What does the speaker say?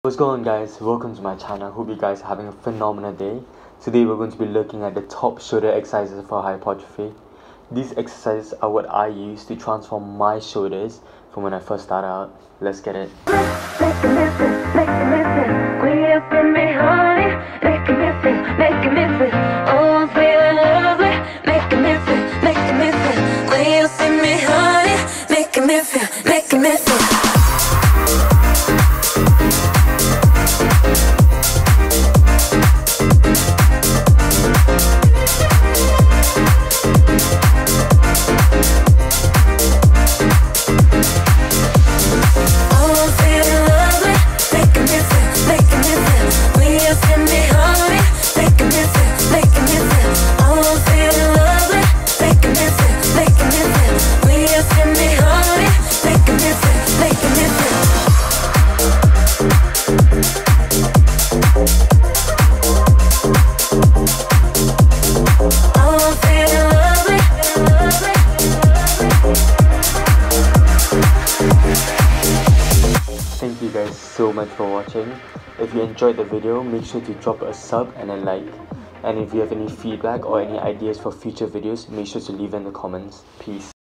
What's going on, guys? Welcome to my channel. Hope you guys are having a phenomenal day. Today we're going to be looking at the top shoulder exercises for hypertrophy. These exercises are what I use to transform my shoulders from when I first started out. Let's get it. Thank you guys so much for watching. If you enjoyed the video, make sure to drop a sub and a like. And if you have any feedback or any ideas for future videos, make sure to leave in the comments. Peace.